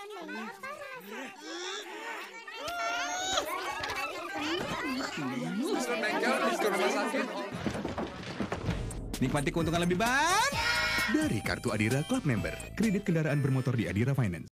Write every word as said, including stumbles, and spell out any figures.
Nikmati keuntungan lebih banyak dari kartu Adira Club Member. Kredit kendaraan bermotor di Adira Finance.